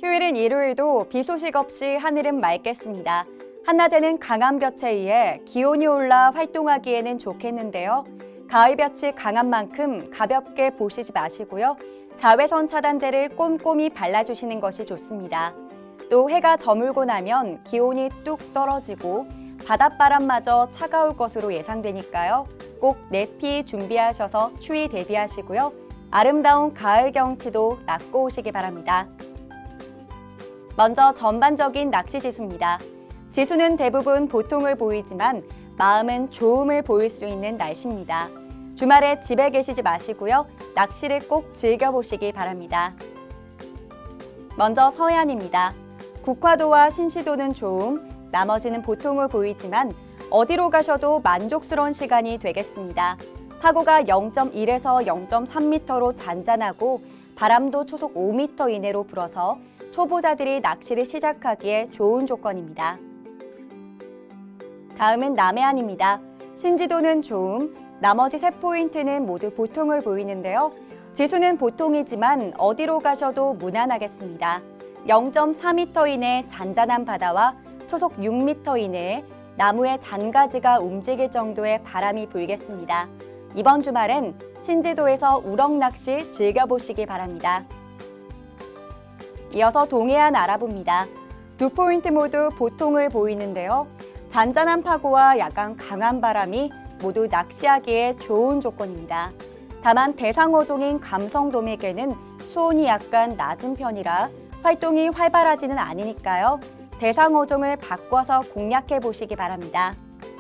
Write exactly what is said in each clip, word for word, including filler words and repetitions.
휴일인 일요일도 비 소식 없이 하늘은 맑겠습니다. 한낮에는 강한 볕에 의해 기온이 올라 활동하기에는 좋겠는데요. 가을 볕이 강한 만큼 가볍게 보시지 마시고요. 자외선 차단제를 꼼꼼히 발라주시는 것이 좋습니다. 또 해가 저물고 나면 기온이 뚝 떨어지고 바닷바람마저 차가울 것으로 예상되니까요. 꼭 내피 준비하셔서 추위 대비하시고요. 아름다운 가을 경치도 낙고 오시기 바랍니다. 먼저 전반적인 낚시 지수입니다. 지수는 대부분 보통을 보이지만 마음은 좋음을 보일 수 있는 날씨입니다. 주말에 집에 계시지 마시고요. 낚시를 꼭 즐겨보시기 바랍니다. 먼저 서해안입니다. 국화도와 신시도는 좋음, 나머지는 보통을 보이지만 어디로 가셔도 만족스러운 시간이 되겠습니다. 파고가 영 점 일에서 영 점 삼 미터로 잔잔하고 바람도 초속 오 미터 이내로 불어서 초보자들이 낚시를 시작하기에 좋은 조건입니다. 다음은 남해안입니다. 신지도는 좋음, 나머지 세 포인트는 모두 보통을 보이는데요. 지수는 보통이지만 어디로 가셔도 무난하겠습니다. 영 점 사 미터 이내 잔잔한 바다와 초속 육 미터 이내에 나무의 잔가지가 움직일 정도의 바람이 불겠습니다. 이번 주말엔 신지도에서 우럭 낚시 즐겨보시기 바랍니다. 이어서 동해안 알아봅니다. 두 포인트 모두 보통을 보이는데요. 잔잔한 파고와 약간 강한 바람이 모두 낚시하기에 좋은 조건입니다. 다만 대상어종인 감성돔에게는 수온이 약간 낮은 편이라 활동이 활발하지는 않으니까요. 대상어종을 바꿔서 공략해 보시기 바랍니다.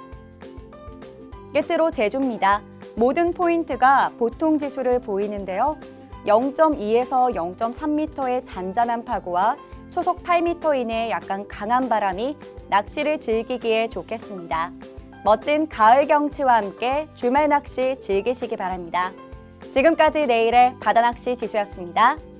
끝으로 제주입니다. 모든 포인트가 보통 지수를 보이는데요. 영 점 이에서 영 점 삼 미터의 잔잔한 파고와 초속 팔 미터 이내의 약간 강한 바람이 낚시를 즐기기에 좋겠습니다. 멋진 가을 경치와 함께 주말 낚시 즐기시기 바랍니다. 지금까지 내일의 바다낚시 지수였습니다.